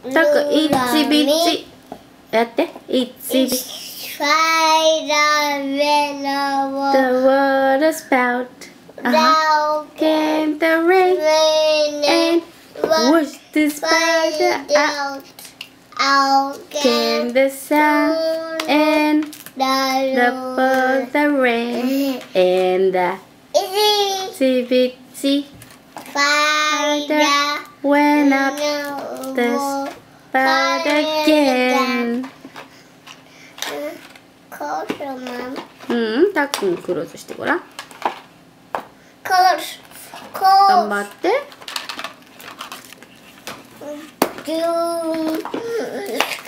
たく一びちやって一びち The water spout Now came the rain and washed the spider out Came the sun and the rain and the itsy bitsy spider went up the spout again たっくんクロスしてごらん頑張って